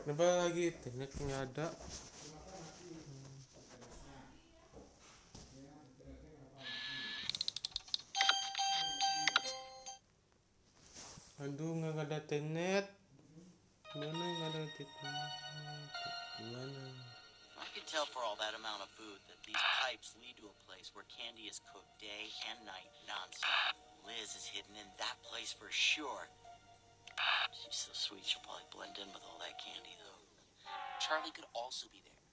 Kenapa lagi internet nggak ada? Aduh, nggak ada internet. Gimana nggak ada internet? Gimana? I can tell for all that amount of food that these pipes lead to a place where candy is cooked day and night nonstop. Liz is hidden in that place for sure. She's so sweet, she'll probably blend in with all that candy, though. Charlie could also be there.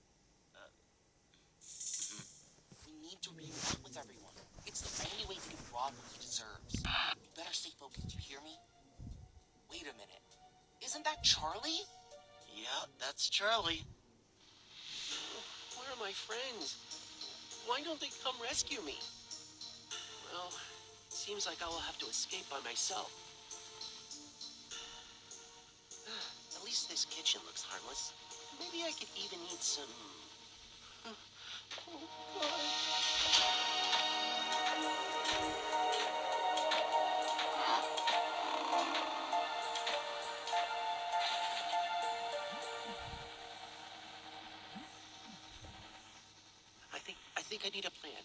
We need to reunite with everyone. It's the only way to give Rod what he deserves. You better stay focused, you hear me? Wait a minute. Isn't that Charlie? Yeah, that's Charlie. Where are my friends? Why don't they come rescue me? Well, it seems like I will have to escape by myself. At least this kitchen looks harmless. Maybe I could even eat some... Oh, God. I think I need a plan.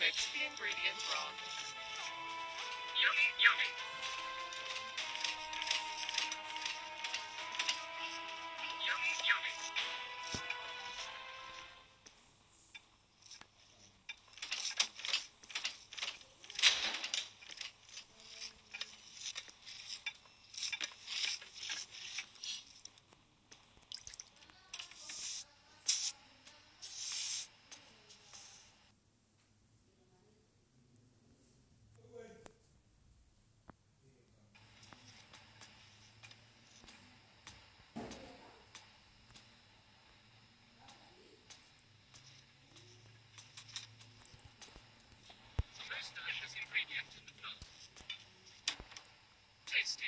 mix the ingredients wrong. Yummy, yummy. Yummy, yummy. Most delicious ingredient in the world. Tasty.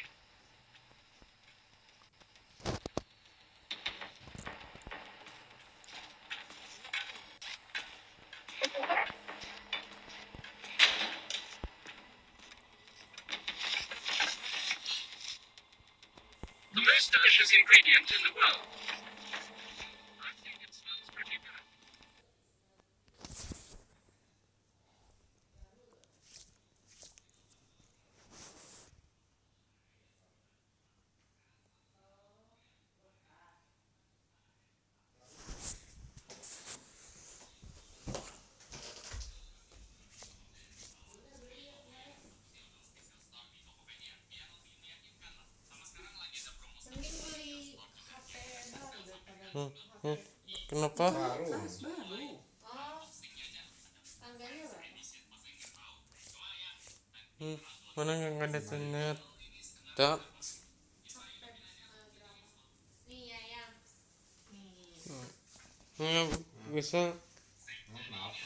The most delicious ingredient in the world. I think it smells pretty good. Kenapa? Baru. Mana nggak ada internet? Tak. Nggak bisa. Maaf.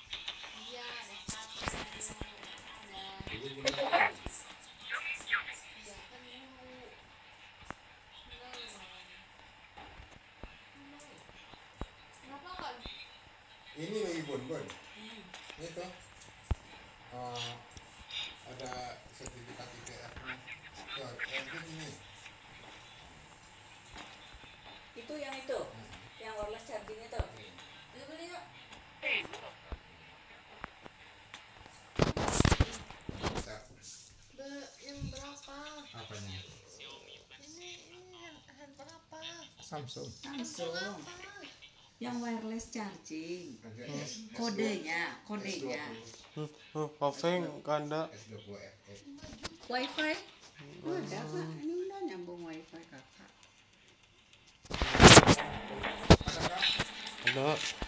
Ini lagi Bon. Itu ada sertifikat ITF-nya. Yang ini. Itu yang wireless charging itu. Yuk beli yuk. Yang berapa? Apanya? Ini handphone apa? Samsung. Samsung. Yang wireless charging. Ada Kodenya. Wifi nggak ada. S20 FE. Wifi. Ada Pak, ini udah nyambung wifi kakak. Ada nggak? Ada.